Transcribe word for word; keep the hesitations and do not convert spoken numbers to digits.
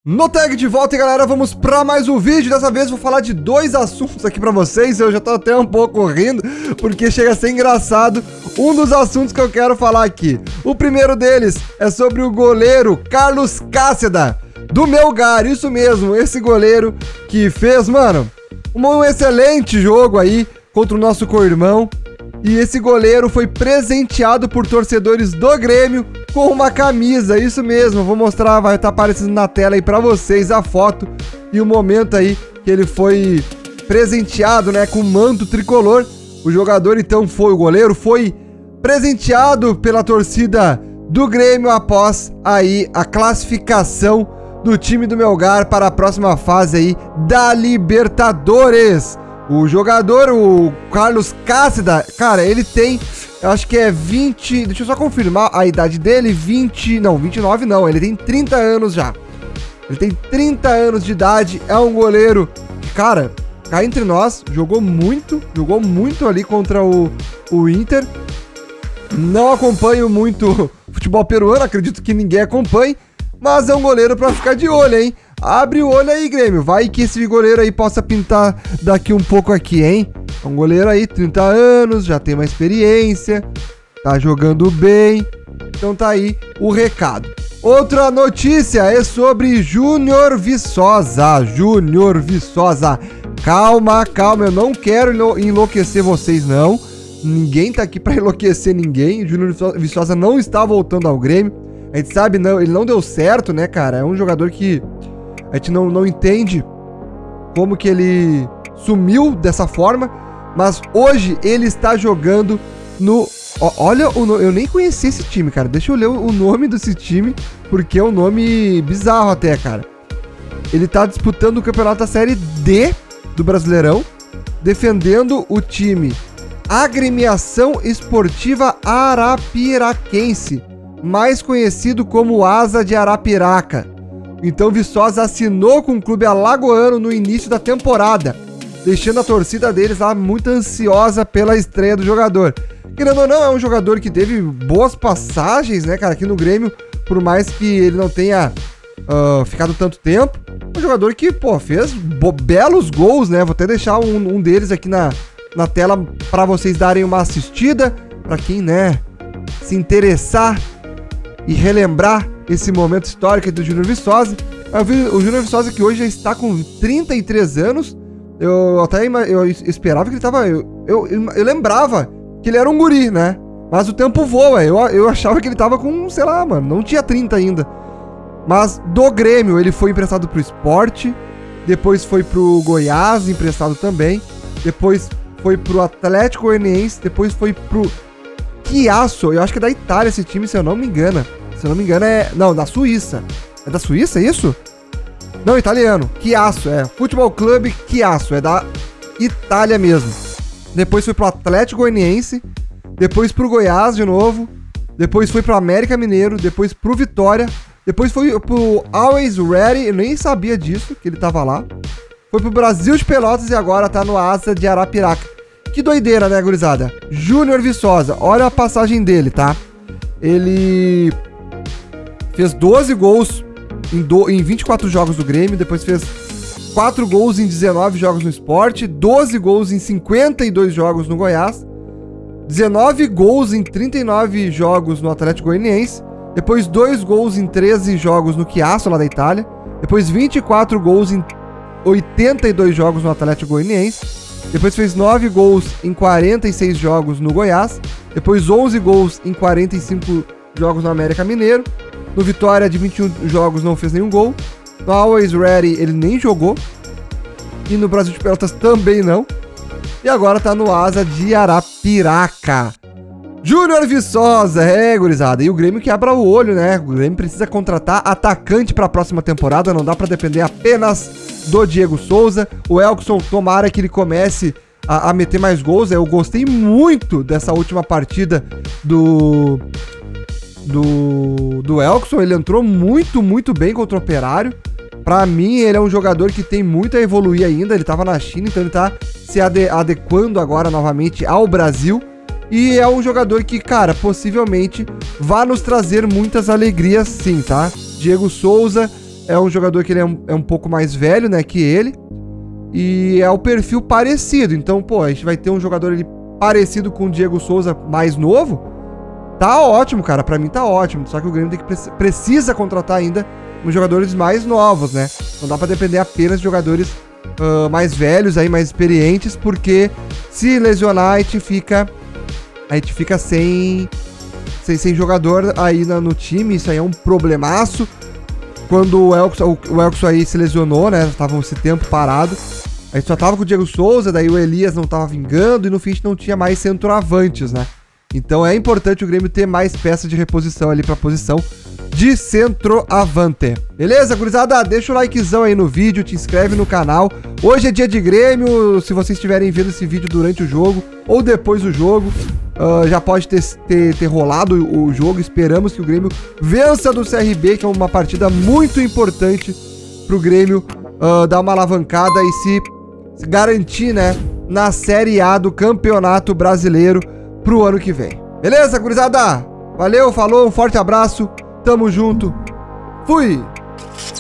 No Tag de volta, e galera, vamos pra mais um vídeo. Dessa vez vou falar de dois assuntos aqui pra vocês. Eu já tô até um pouco rindo, porque chega a ser engraçado um dos assuntos que eu quero falar aqui. O primeiro deles é sobre o goleiro Carlos Cáceda, do Melgar. Isso mesmo, esse goleiro que fez, mano, um excelente jogo aí contra o nosso co-irmão. E esse goleiro foi presenteado por torcedores do Grêmio com uma camisa, isso mesmo, vou mostrar, vai estar aparecendo na tela aí pra vocês a foto e o momento aí que ele foi presenteado, né, com o manto tricolor. O jogador, então, foi, o goleiro foi presenteado pela torcida do Grêmio após aí a classificação do time do Melgar para a próxima fase aí da Libertadores. O jogador, o Carlos Cáceda, cara, ele tem, eu acho que é vinte, deixa eu só confirmar a idade dele, vinte, não, vinte e nove não, ele tem trinta anos já. Ele tem trinta anos de idade, é um goleiro que, cara, cá entre nós, jogou muito, jogou muito ali contra o, o Inter. Não acompanho muito futebol peruano, acredito que ninguém acompanhe, mas é um goleiro pra ficar de olho, hein? Abre o olho aí, Grêmio. Vai que esse goleiro aí possa pintar daqui um pouco aqui, hein? É um goleiro aí, trinta anos, já tem uma experiência, tá jogando bem. Então tá aí o recado. Outra notícia é sobre Júnior Viçosa. Júnior Viçosa. Calma, calma, eu não quero enlouquecer vocês, não. Ninguém tá aqui pra enlouquecer ninguém. Júnior Viçosa não está voltando ao Grêmio. A gente sabe, não, ele não deu certo, né, cara? É um jogador que a gente não, não entende como que ele sumiu dessa forma, mas hoje ele está jogando no... Ó, olha, o, eu nem conhecia esse time, cara. Deixa eu ler o nome desse time, porque é um nome bizarro até, cara. Ele tá disputando o campeonato da Série D do Brasileirão, defendendo o time Agremiação Esportiva Arapiraquense, mais conhecido como Asa de Arapiraca. Então Viçosa assinou com o clube alagoano no início da temporada, deixando a torcida deles lá muito ansiosa pela estreia do jogador. Querendo ou não, é um jogador que teve boas passagens, né, cara, aqui no Grêmio, por mais que ele não tenha uh, ficado tanto tempo. Um jogador que, pô, fez belos gols, né, vou até deixar um, um deles aqui na, na tela para vocês darem uma assistida, para quem, né, se interessar e relembrar esse momento histórico do Júnior Viçosa. Eu vi o Júnior Viçosa, que hoje já está com trinta e três anos. Eu até eu esperava que ele tava... Eu, eu, eu lembrava que ele era um guri, né? Mas o tempo voa. Eu, eu achava que ele tava com, sei lá, mano, não tinha trinta ainda. Mas do Grêmio ele foi emprestado pro Sport, depois foi pro Goiás, emprestado também, depois foi pro Atlético Goianiense, depois foi pro Chiasso. Eu acho que é da Itália esse time, se eu não me engano. Se eu não me engano é... Não, da Suíça. É da Suíça, é isso? Não, italiano. Chiasso, é. Futebol Clube Chiasso. É da Itália mesmo. Depois foi pro Atlético Goianiense. Depois pro Goiás de novo. Depois foi pro América Mineiro. Depois pro Vitória. Depois foi pro Always Ready. Eu nem sabia disso, que ele tava lá. Foi pro Brasil de Pelotas e agora tá no Asa de Arapiraca. Que doideira, né, gurizada? Júnior Viçosa. Olha a passagem dele, tá? Ele... fez doze gols em, do, em vinte e quatro jogos do Grêmio, depois fez quatro gols em dezenove jogos no Sport, doze gols em cinquenta e dois jogos no Goiás, dezenove gols em trinta e nove jogos no Atlético Goianiense, depois dois gols em treze jogos no Chiasso, lá da Itália, depois vinte e quatro gols em oitenta e dois jogos no Atlético Goianiense, depois fez nove gols em quarenta e seis jogos no Goiás, depois onze gols em quarenta e cinco jogos no América Mineiro. No Vitória, de vinte e um jogos, não fez nenhum gol. No Always Ready, ele nem jogou. E no Brasil de Pelotas também não. E agora tá no Asa de Arapiraca. Júnior Viçosa, é, gurizada. E o Grêmio que abra o olho, né? O Grêmio precisa contratar atacante pra próxima temporada. Não dá pra depender apenas do Diego Souza. O Elkson, tomara que ele comece a, a meter mais gols. Eu gostei muito dessa última partida do... Do, do Elkson. Ele entrou muito, muito bem contra o Operário. Pra mim, ele é um jogador que tem muito a evoluir ainda. Ele tava na China, então ele tá se ade adequando agora novamente ao Brasil. E é um jogador que, cara, possivelmente vai nos trazer muitas alegrias sim, tá? Diego Souza é um jogador que ele é um, é um pouco mais velho, né, que ele. E é o perfil parecido. Então, pô, a gente vai ter um jogador ali parecido com o Diego Souza, mais novo. Tá ótimo, cara. Pra mim tá ótimo. Só que o Grêmio tem que, precisa contratar ainda uns jogadores mais novos, né? Não dá pra depender apenas de jogadores uh, mais velhos, aí, mais experientes, porque se lesionar, a gente fica, a gente fica sem, sem, sem jogador aí no, no time. Isso aí é um problemaço. Quando o Elkson, o Elkson aí se lesionou, né? Estavam esse tempo parado. A gente só tava com o Diego Souza, daí o Elias não tava vingando e no fim a gente não tinha mais centroavantes, né? Então é importante o Grêmio ter mais peças de reposição ali pra posição de centroavante. Beleza, gurizada? Deixa o likezão aí no vídeo, te inscreve no canal. Hoje é dia de Grêmio, se vocês estiverem vendo esse vídeo durante o jogo ou depois do jogo, uh, já pode ter, ter, ter rolado o jogo. Esperamos que o Grêmio vença do C R B, que é uma partida muito importante pro Grêmio uh, dar uma alavancada e se, se garantir, né, na Série A do Campeonato Brasileiro pro ano que vem. Beleza, gurizada? Valeu, falou, um forte abraço, tamo junto, fui!